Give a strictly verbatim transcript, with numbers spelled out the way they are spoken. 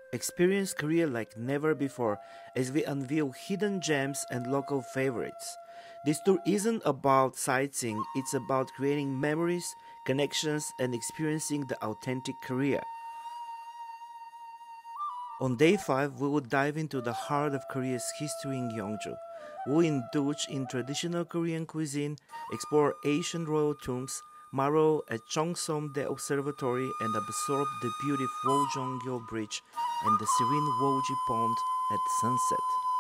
Experience Korea like never before as we unveil hidden gems and local favorites. This tour isn't about sightseeing, it's about creating memories, connections, and experiencing the authentic Korea. On day five, we will dive into the heart of Korea's history in Gyeongju. We'll indulge in traditional Korean cuisine, explore ancient royal tombs, marvel at Cheomseongdae Observatory, and absorb the beauty of Woljeonggyo Bridge and the serene Wolji Pond at sunset.